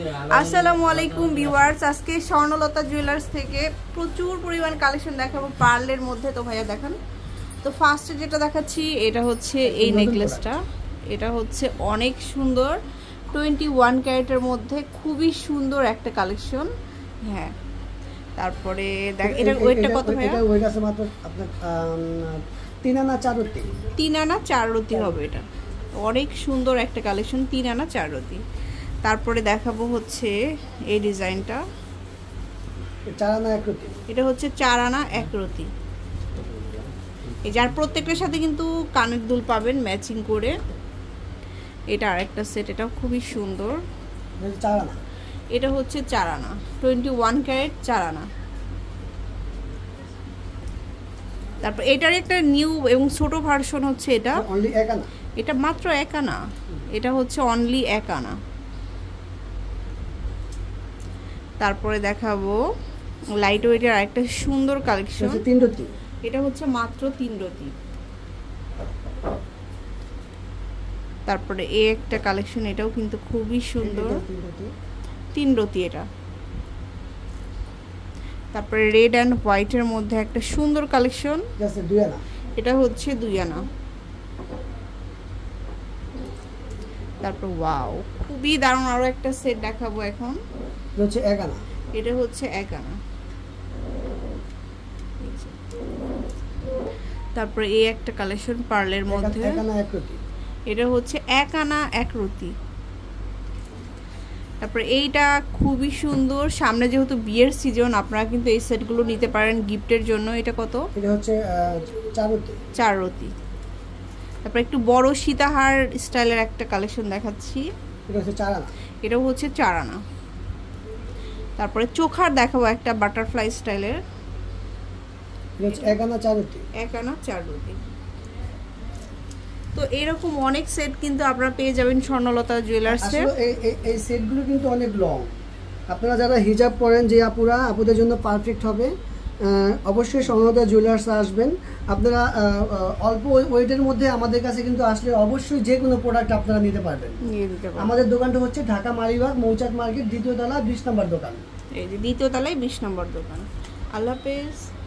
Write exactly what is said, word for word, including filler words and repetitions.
আসসালামু আলাইকুম ভিউয়ার্স, আজকে স্বর্ণলতা জুয়েলার্স থেকে প্রচুর পরিমাণ কালেকশন দেখাবো পার্লের মধ্যে। তো ভাইয়া দেখান। তো ফার্স্টে যেটা দেখাচ্ছি এটা হচ্ছে এই নেকলেসটা, এটা হচ্ছে অনেক সুন্দর টোয়েন্টি ওয়ান ক্যারেটের মধ্যে, খুবই সুন্দর একটা কালেকশন। হ্যাঁ, তারপরে দেখ এটা ওয়েটটা কত ভাইয়া? এটা ওয়েট আছে মাত্র আপনার তিন আনা চার রতি। তিন আনা চার রতি হবে। এটা অনেক সুন্দর একটা কালেকশন, তিন আনা চার রতি। তারপরে দেখাবো হচ্ছে এই ডিজাইনটা, চার আনা এক রতি। এটা হচ্ছে চার আনা এক রতি। এই যার প্রত্যেকটার সাথে কিন্তু কানের দুল পাবেন ম্যাচিং করে। এটা আরেকটা সেট, এটাও খুবই সুন্দর। চার আনা, এটা হচ্ছে চার আনা টোয়েন্টি ওয়ান ক্যারেট চার আনা। তারপর এটার একটা নিউ এবং ছোট ভার্সন হচ্ছে এটা, অনলি এক আনা। এটা মাত্র এক আনা, এটা হচ্ছে অনলি এক আনা। তারপরে দেখাবো লাইট ওয়েটের আরেকটা সুন্দর কালেকশন, তিন রতি। এটা হচ্ছে মাত্র তিন রতি। তারপরে এই একটা কালেকশন, এটাও কিন্তু খুবই সুন্দর, তিন রতি এটা। তারপরে রেড অ্যান্ড হোয়াইটের মধ্যে একটা সুন্দর কালেকশন, দুই আনা, এটা হচ্ছে দুই আনা। তারপর ওয়াও, খুবই দারুণ আরো একটা সেট দেখাবো এখন, এটা হচ্ছে এক আনা, এটা হচ্ছে এক আনা। তারপরে এই একটা কালেকশন পার্লের মধ্যে, এক আনা এক রতি, এটা হচ্ছে এক আনা এক রতি। তারপরে এইটা খুবই সুন্দর, সামনে যেহেতু বিয়ের সিজন আপনারা কিন্তু এই সেটগুলো নিতে পারেন গিফটের জন্য। এটা কত? এটা হচ্ছে চার রতি, চার রতি। তারপর একটু বড় সীতাহার স্টাইলের একটা কালেকশন দেখাচ্ছি, এটা হচ্ছে চার আনা, এটাও হচ্ছে চার আনা। তারপরে চোখার দেখাবো একটা বাটারফ্লাই স্টাইলের, এটা হচ্ছে এক আনা চার রতি, এক আনা চার রতি। তো এরকম অনেক সেট কিন্তু আপনারা পেয়ে যাবেন স্বর্ণলতা জুয়েলার্সে। এই এই সেটগুলো কিন্তু অনেক লং, আপনারা যারা হিজাব পরেন যে আপুরা, আপুদের জন্য পারফেক্ট হবে। অবশ্যই স্বর্ণলতা জুয়েলার্স আসবেন। আপনারা অল্প ওয়েটের মধ্যে আমাদের কাছে কিন্তু আসলে অবশ্যই যে কোনো প্রোডাক্ট আপনারা নিতে পারবেন। আমাদের দোকানটা হচ্ছে ঢাকা মালিবাগ মৌচাক মার্কেট দ্বিতীয় তলা বিশ নম্বর দোকান। এই যে দ্বিতীয় তলায় বিশ নম্বর দোকান। আল্লাহ হাফেজ।